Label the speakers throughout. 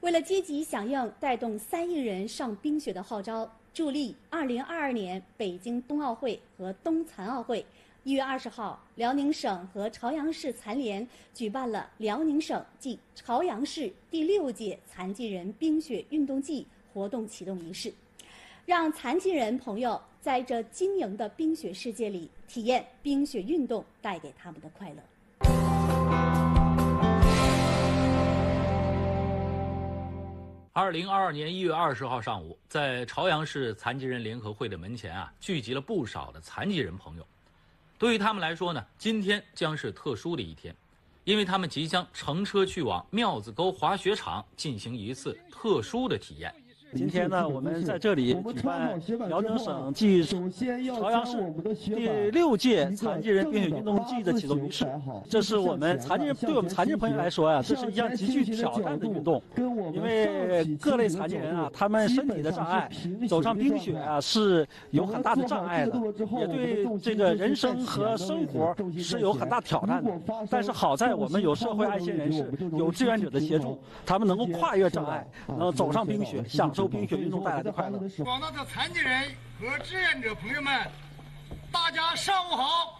Speaker 1: 为了积极响应带动3亿人上冰雪的号召，助力2022年北京冬奥会和冬残奥会，1月20号，辽宁省和朝阳市残联举办了辽宁省暨朝阳市第6届残疾人冰雪运动季活动启动仪式，让残疾人朋友在这晶莹的冰雪世界里体验冰雪运动带给他们的快乐。
Speaker 2: 2022年1月20号上午，在朝阳市残疾人联合会的门前聚集了不少的残疾人朋友。对于他们来说呢，今天将是特殊的一天，因为他们即将乘车去往庙子沟滑雪场进行一次特殊的体验。
Speaker 3: 今天呢，我们在这里举办辽宁省暨朝阳市第6届残疾人冰雪运动季的启动仪式。这是我们对我们残疾人朋友来说这是一项极具挑战的运动。因为各类残疾人他们身体的障碍，走上冰雪是有很大的障碍的，也对这个人生和生活是有很大挑战的。但是好在我们有社会爱心人士，有志愿者的协助，他们能够跨越障碍，能够走上冰雪，享受冰雪运动带来的快乐。
Speaker 4: 广大的残疾人和志愿者朋友们，大家上午好。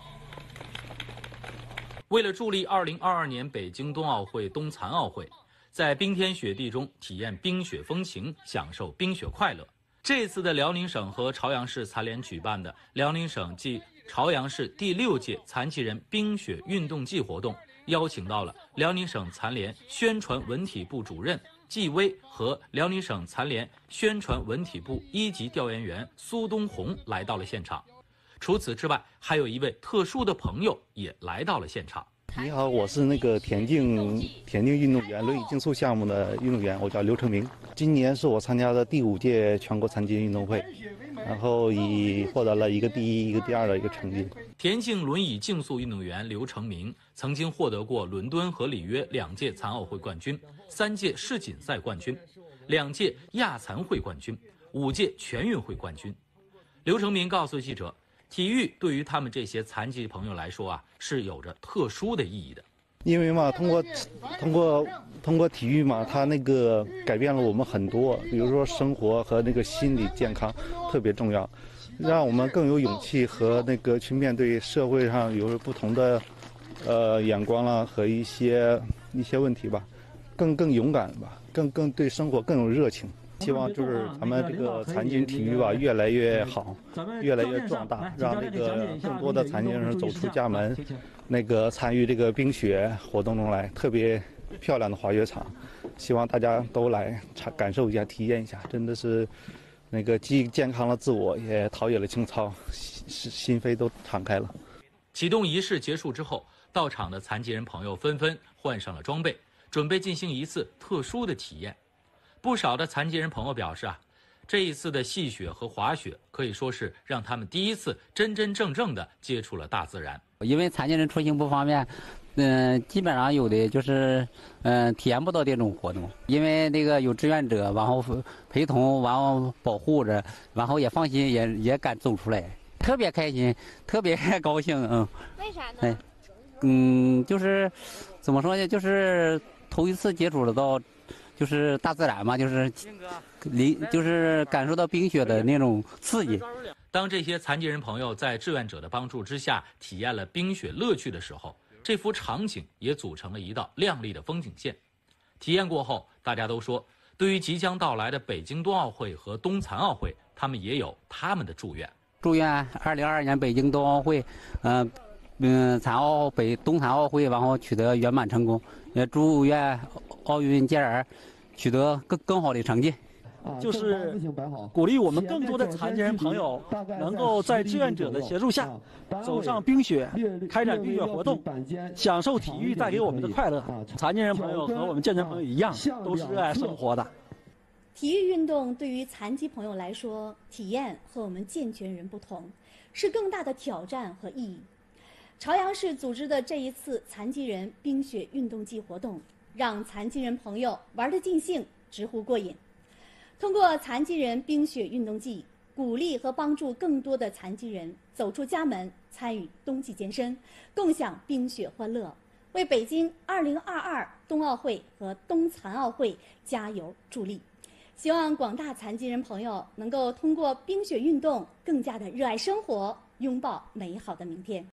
Speaker 2: 为了助力2022年北京冬奥会、冬残奥会，在冰天雪地中体验冰雪风情，享受冰雪快乐，这次的辽宁省和朝阳市残联举办的辽宁省暨朝阳市第6届残疾人冰雪运动季活动，邀请到了辽宁省残联宣传文体部主任纪薇和辽宁省残联宣传文体部1级调研员苏东红来到了现场。除此之外，还有一位特殊的朋友也来到了现场。
Speaker 5: 你好，我是那个田径运动员，轮椅竞速项目的运动员，我叫刘成明。今年是我参加的第5届全国残疾人运动会，然后以获得了一个第1、一个第2的一个成绩。
Speaker 2: 田径轮椅竞速运动员刘成明曾经获得过伦敦和里约2届残奥会冠军、3届世锦赛冠军、2届亚残会冠军、5届全运会冠军。刘成明告诉记者，体育对于他们这些残疾朋友来说是有着特殊的意义的。
Speaker 5: 因为通过体育它那个改变了我们很多，比如说生活和那个心理健康特别重要，让我们更有勇气和那个去面对社会上有不同的眼光和一些问题吧，更勇敢吧，更对生活更有热情。希望就是咱们这个残疾人体育越来越好，越来越壮大，让这个更多的残疾人走出家门，参与这个冰雪活动中来，特别漂亮的滑雪场，希望大家都来感受一下、体验一下，真的是既健康了自我，也陶冶了情操，心扉都敞开了。
Speaker 2: 启动仪式结束之后，到场的残疾人朋友纷纷换上了装备，准备进行一次特殊的体验。不少的残疾人朋友表示这一次的戏雪和滑雪可以说是让他们第一次真真正正的接触了大自然。
Speaker 6: 因为残疾人出行不方便，基本上有的就是体验不到这种活动，因为那个有志愿者，然后陪同，然后保护着，然后也放心，也敢走出来，特别开心，特别高兴。
Speaker 7: 为啥呢？
Speaker 6: 就是怎么说呢，就是头一次接触得到。就是大自然嘛，就是感受到冰雪的那种刺激。
Speaker 2: 当这些残疾人朋友在志愿者的帮助之下体验了冰雪乐趣的时候，这幅场景也组成了一道亮丽的风景线。体验过后，大家都说，对于即将到来的北京冬奥会和冬残奥会，他们也有他们的祝愿。
Speaker 6: 祝愿2022年北京冬奥会，冬残奥会，然后取得圆满成功。也祝愿奥运健儿取得更好的成绩。
Speaker 3: 就是鼓励我们更多的残疾人朋友能够在志愿者的协助下走上冰雪，开展冰雪活动，享受体育带给我们的快乐。残疾人朋友和我们健全朋友一样，都是热爱生活的。
Speaker 1: 体育运动对于残疾朋友来说，体验和我们健全人不同，是更大的挑战和意义。朝阳市组织的这一次残疾人冰雪运动季活动，让残疾人朋友玩得尽兴，直呼过瘾。通过残疾人冰雪运动季，鼓励和帮助更多的残疾人走出家门，参与冬季健身，共享冰雪欢乐， 为北京2022冬奥会和冬残奥会加油助力。希望广大残疾人朋友能够通过冰雪运动更加的热爱生活，拥抱美好的明天。